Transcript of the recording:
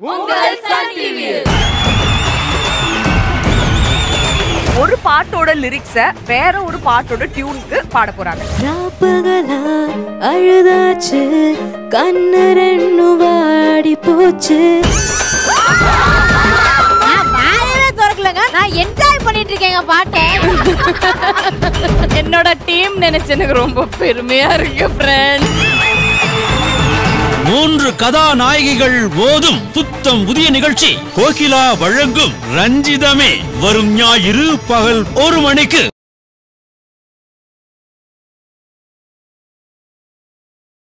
உங்கள் சன் டிவியில் ஒரு பாட்டோட லிரிக்ஸ வேற ஒரு பாட்டோட டியூனுக்கு பாட போறாங்க. ராப்பகலா அழுதாச்சு கண்ணு ரெண்டு வாடி போச்சு. நான் என்ஜாய் பண்ணிட்டு இருக்கேங்க பாட்டை. என்னோட டீம் நினைச்சு எனக்கு ரொம்ப பெருமையா இருக்கு ஃப்ரெண்ட்ஸ். 3 கதாநாயகிகள் ஓதும் புத்தம் புதிய நிகழ்ச்சி கோகிலா வழங்கும் ரஞ்சிதமே வரும் ஞாயிறு பகல் 1 மணிக்கு.